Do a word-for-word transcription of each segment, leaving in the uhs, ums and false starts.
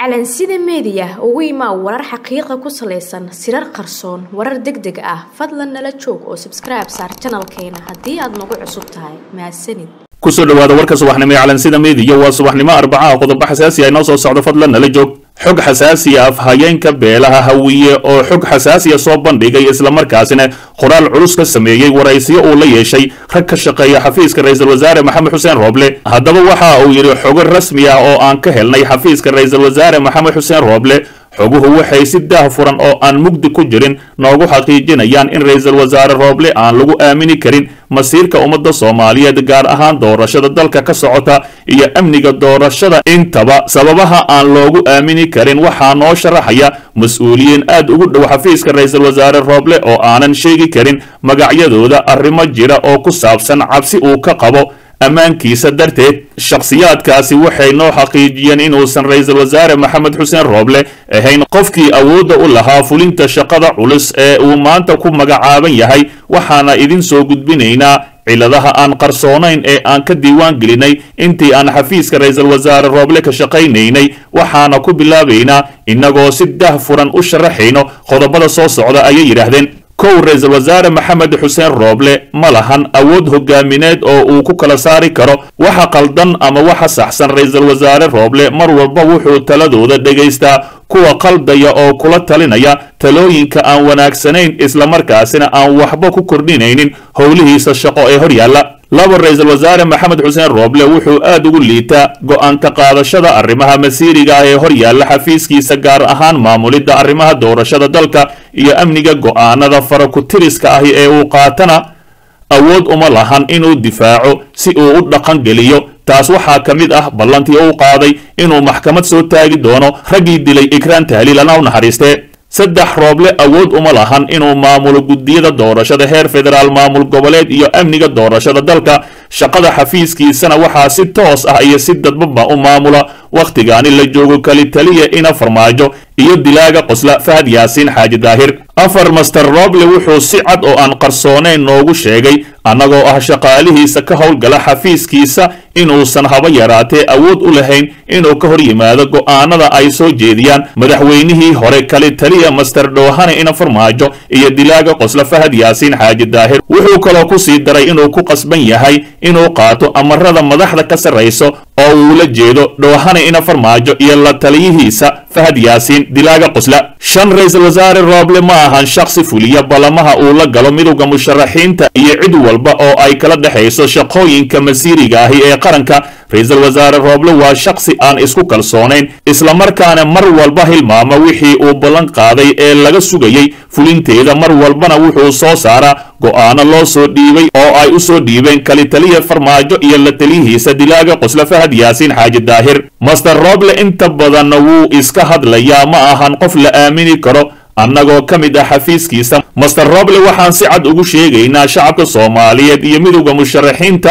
calansida media ugu imaa warar xaqiiqo ku saleysan sirar qarsoon warar degdeg ah fadlan nala joog oo subscribe saar channelkeena hadii aad nagu cusub tahay mahadsanid kusoo dhawaada warka subaxnimo ee calansida media waa subaxnimo arbacaha qodobo xasaasi ah inoo soo socdo fadlan nala joog xog xasaasi ah afhayeenka beelaha hawiye oo xog xasaasi ah soo bandhigay isla markaasina qoraal culus ka sameeyay waraysiyo uu la yeeshay rag ka shaqeeya xafiiska ra'iisul wasaare maxamed xuseen rooble haddaba waxa uu yiri xog rasmi ah oo aan ka helnay xafiiska ra'iisul wasaare maxamed xuseen rooble xoguhu waxay si daahfuran oo aan mugdi ku jirin noogu xaqiijinayaan in ra'iisul wasaare rooble aan lagu aamini karin masiirka ummadda Soomaaliyeed gaar ahaan doorashada dalka ka socota iyo amniga doorashada intaba sababaha aan loogu aamini karin waxa noo sharaxaya mas'uuliyiin aad ugu dhow xafiiska ra'iisul wasaare rooble oo aanan sheegi karin magacyadooda arrimo jira oo ku saabsan cabsi uu ka qabo amaankiisa darteed shakhsiyaadkaasi waxay noo xaqiijiyeen inuusan ra'iisul wasaare maxamed xuseen rooble ahayn qofkii awoodda u lahaa fulinta shaqada culus ee uu maanta ku magacaaban yahay waxaana idin soo gudbinaynaa ciladaha aan qarsoonayn ee aan ka diiwaan gelinay intii aan xafiiska ra'iisul wasaare rooble ka shaqaynaynay waxaana ku bilaabaynaa inagoo si daahfuran u sharaxayno qodobada soo socda ayay yidhaahdeen kow ra'iisul wasaare maxamed xuseen rooble ma lahan awood hogaamineed oo uu ku kala saari karo waxa qaldan ama waxa saxsan ra'iisul wasaare rooble mar walba wuxuu taladooda dhegaystaa kuwa qaldaya oo kula talinaya talooyinka aan wanaagsanayn isla markaasina aan waxba ku kordhinaynin howlihiisa shaqo ee hor yaalla laba ra'iisul wasaare maxamed xuseen rooble wuxuu aad ugu liitaa go'aan ka qaadashada arrimaha masiiriga ah ee hor yaalla xafiiskiisa gaar ahaan maamulidda arrimaha doorashada dalka iyo amniga go'aanada farakutiriska ahi ee uu qaatana awood uma lahan inuu difaaco si uu u dhaqan geliyo taas waxaa ka mid ah ballantii uu qaaday inuu maxkamad soo taagi doono raggii dilay ikraan tahliil ana u naxariistee saddex rooble awood uma lahan inuu maamulo guddiyada doorashada heer federaal maamul goboleed iyo amniga doorashada dalka shaqada xafiiskiisana waxaa si toos ah iyo si dadbaba u maamula wakhtigaani la joogo kali taliya ina farmaajo iyo dilaaga qosla fahad yaasiin xaaji daahir afar master rooble wuxuu si cad oo aan qarsoonayn noogu sheegay annagoo ah shaqaalihiisa ka howlgala xafiiskiisa inuusan haba yaraatee awood u lahayn inuu ka hor yimaado go'aanada ay soo jeediyaan madaxweynihii hore kali taliya master dhoohane ina farmaajo iyo dilaaga qosla fahad yaasiin xaaji daahir wuxuu kaloo ku sii daray inuu ku qasban yahay inuu qaato amarada madaxda ka sarrayso oo uu la jeedo dhoohane ina farmaajo iyo la taliyihiisa fahad yaasiin dilaaga qosla shan ra'iisul wasaare rooble ma ahan shakhsi fuliya balamaha uu la galo midowga musharaxiinta iyo cid walba oo ay kala dhaxayso shaqooyinka masiiriga ahi ee qaranka ra'iisul wasaare rooble waa shakhsi aan isku kalsoonayn isla markaana mar walba hilmaama wixii uu ballan qaaday ee laga sugayay fulinteeda mar walbana wuxuu soo saaraa go'aano loo soo dhiibay oo ay u soo dhiibeen kali taliya farmaajo iyo la taliyihiisa dilaaga qosla fahad yaasiin xaaji daahir master rooble inta badan wuu iska hadlayaa ma ahan qof la aamini karo annagoo ka mid ah xafiiskiisa master rooble waxaan si cad ugu sheegaynaa shacabka Soomaaliyeed iyo midowga musharaxiinta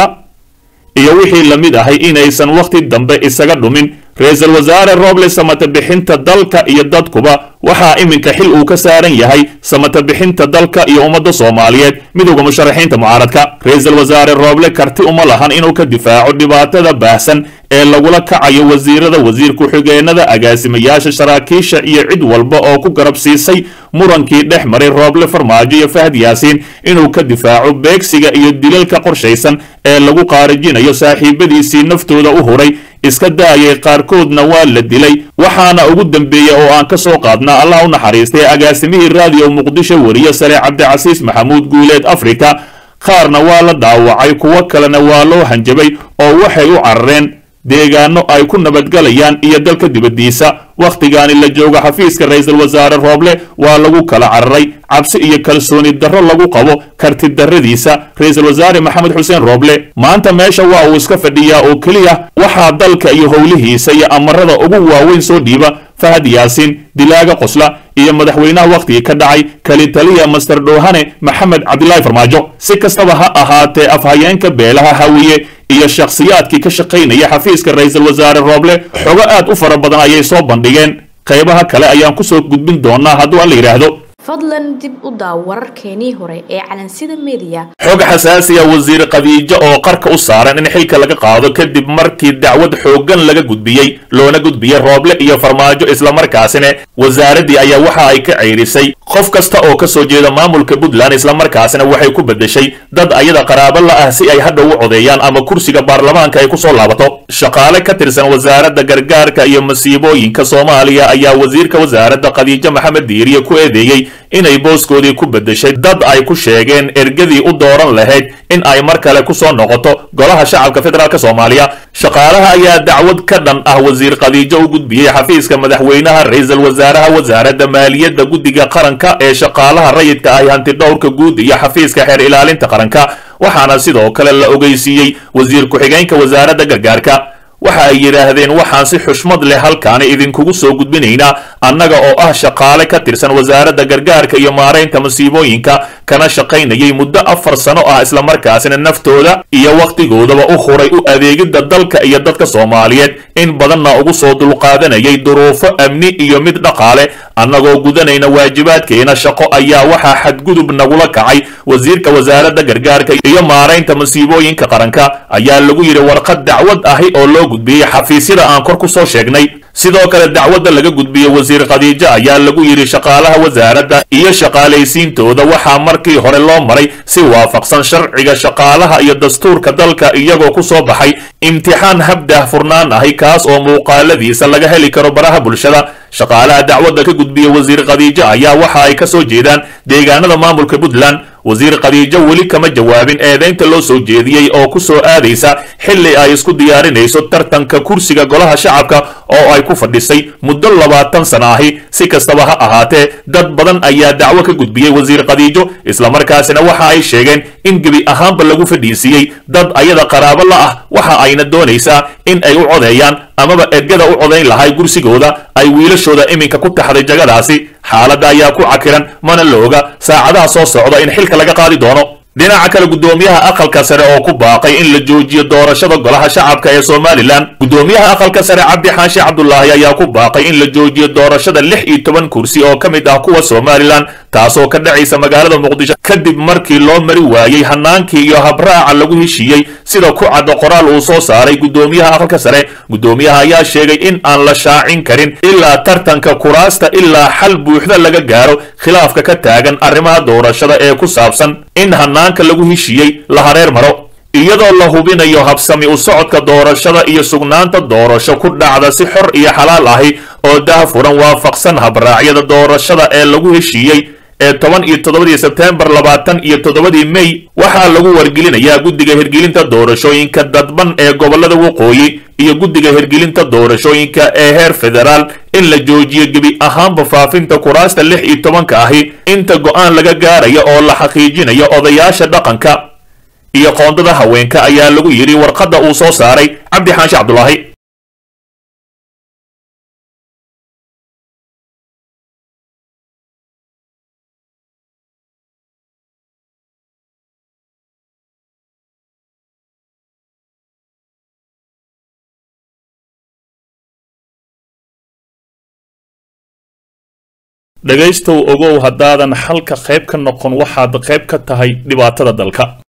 iyo wixii la mid ahay inaysan waqti dambe isaga dhumin ra'iisul wasaare rooble samata bixinta dalka iyo dadkuba waxaa iminka xil uu ka saaran yahay samata bixinta dalka iyo ummadda Soomaaliyeed midowga musharaxiinta mucaaradka ra'iisul wasaare rooble karti uma lahan inuu ka difaaco dhibaatada baahsan ee lagula kacayo wasiirada wasiir ku-xigeenada agaasimayaasha saraakiisha iyo cid walba oo ku garab siisay murankii dhex maray rooble farmaajo iyo fahad yaasiin inuu ka difaaco beegsiga iyo dilalka qorshaysan ee lagu qaarijinayo saaxiibadiisii naftooda u huray iska daayay qaarkoodna waa la dilay waxaana ugu dambeeyay oo aan ka soo qaadnaa allah u naxariistay agaasimihii raadiyo muqdisho wariye sare cabdicasiis maxamuud guuleed afrika qaarna waa la dhaawacay kuwo kalena waa loo hanjabay oo waxay u carareen deegaano ay ku nabadgalayaan iyo dalka dibadiisa wakhtigaani la joogo xafiiska ra'iisul wasaare rooble waa lagu kala cararay cabsi iyo kalsooni darro lagu qabo karti darradiisa ra'iisul wasaare maxamed xuseen rooble maanta meesha waa uu iska fadhiyaa oo keliya waxaa dalka iyo howlihiisa iyo amarada ugu waaweyn soo dhiiba fahad yaasiin dilaaga qosla iyo madaxweynaha waqtigii ka dhacay kali taliya master dhoohane maxamed cabdilaahi farmaajo si kastaba ha ahaatee afhayeenka beelaha hawiye iyo shakhsiyaadkii ka shaqaynaya xafiiska ra'iisul wasaare rooble xogo aad u fara badan ayay soo bandhigeen qaybaha kale ayaan ku soo gudbin doonaa hadduu alla yiraahdo fadlan dib u daaw wararkeenii hore ee calansida media. xog xasaasi ah wasiir Khadiija oo qarka u saaran in xilka laga qaado kadib markii dacwad xoogan laga gudbiyay loona gudbiyay Rooble iyo Farmaajo isla markaasina wasaaradii ayaa waxa ay ka ceyrisay qof kasta oo ka soo jeeda maamulka Puntland isla markaasina waxay ku bedeshay dad ayada qaraabo la ah si ay hadhow u codeeyaan ama kursiga baarlamaanka ay ku soo laabato. shaqaale ka tirsan wasaaradda gargaarka iyo masiibooyinka Soomaaliya ayaa wasiirka wasaaradda Khadiija Maxamed Diiriye ku eedeeyay inay booskoodii ku bedeshay dad ay ku sheegeen ergadii u dooran lahayd in ay mar kale ku soo noqoto golaha shacabka federaalka Soomaaliya. shaqaalaha ayaa dacwad ka dhan ah wasiir Khadiija u gudbiyay xafiiska madaxweynaha ra'iisul wasaaraha wasaaradda maaliyadda guddiga qaranka ee shaqaalaha rayidka ah hanti dhowrka guud iyo xafiiska xeer ilaalinta qaranka, waxaana sidoo kale la ogeysiiyay wasiir ku-xigeenka wasaaradda gargaarka. waxa ay yiraahdeen waxaan si xushmad leh halkaan idinkugu soo gudbinaynaa annaga oo ah shaqaale ka tirsan wasaaradda gargaarka iyo maareynta masiibooyinka kana shaqaynayay muddo afar sano ah isla markaasina naftooda iyo waqtigoodaba u huray u adeegidda dalka iyo dadka Soomaaliyeed in badanna ugu soo dulqaadanayay duruufo amni iyo mid dhaqaale. annagoo gudanayna waajibaadkeena shaqo ayaa waxaa xadgudub nagula kacay wasiirka wasaaradda gargaarka iyo maareynta masiibooyinka qaranka ayaa lagu yiri warqad dacwad ahi oo loo gudbiyay xafiisyada aan kor ku soo sheegnay. sidoo kale dacwadda laga gudbiyay wasiir Khadiija ayaa lagu yiri shaqaalaha wasaaradda iyo shaqaalaysiintooda waxaa markii hore loo maray si waafaqsan sharciga shaqaalaha iyo dastuurka dalka iyagoo ku soo baxay imtixaan habdah furnaan ahi kaas oo muuqaaladiisa laga heli karo baraha bulshada. shaqaalaha dacwadda ka gudbiyay wasiir Khadiija ayaa waxa ay ka soo jeedaan deegaanada maamulka Puntland. wasiir Khadiija weli kama jawaabin eedeynta loo soo jeediyay oo ku soo aadaysa xilli ay isku diyaarinayso tartanka kursiga golaha shacabka oo ay ku fadhisay muddo labaatan sano ahi. si kastaba ha ahaatee dad badan ayaa dacwo ka gudbiyay wasiir Khadiijo isla markaasina waxa ay sheegeen in gebi ahaanba lagu fadhiisiyay dad ayada qaraabo la ah, waxa ayna doonaysaa in ay u codeeyaan amaba ergada u codeyn lahay kursigooda ay wiilashooda iminka ku taxday jagadaasi. xaaladda ayaa ku cakiran mana la oga saacadaha soo socda in xilka laga qaadi doono. dhinaca kale gudoomiyaha aqalka sare oo ku baaqay in la joojiyo doorashada golaha shacabka ee Soomaaliland. gudoomiyaha aqalka sare Cabdi Xaashi Cabdullaahi ayaa ku baaqay in la joojiyo doorashada lix iyo toban kursi oo ka mid ah kuwa Soomaaliland taasoo ka dhacaysa magaalada Muqdisho kadib markii loo mari waayay hanaankii iyo habraaca lagu heshiiyey sida ku cad qoraal uu soo saaray gudoomiyaha aqalka sare. gudoomiyaha ayaa sheegay in aan la shaacin karin ilaa tartanka kuraasta ilaa xal buuxda laga gaaro khilaafka ka taagan arrimaha doorashada ee ku saabsan in hanaanka lagu heshiiyey la hareer maro iyadoo la hubinayo habsami u socodka doorashada iyo sugnaanta doorasho ku dhacda si xor iyo xalaal ahi oo daahfuran waafaqsan habraacyada doorashada ee lagu heshiiyey ee toban iyo toddobadii Sebtembar labaatan iyo toddobadii May. waxaa lagu wargelinayaa guddiga hirgelinta doorashooyinka dadban ee gobolada waqooyi iyo guddiga hirgelinta doorashooyinka ee heer federaal in la joojiyo gebi ahaanba faafinta kuraasta lix iyo tobanka ahi inta go'aan laga gaarayo oo la xaqiijinayo odayaasha dhaqanka iyo qoondada haweenka ayaa lagu yiri warqadda uu soo saaray Cabdi Xaashi Cabdullaahi. dhagaystow ogow haddaadan halka qayb ka noqon waxaad qayb ka tahay dhibaatada dalka.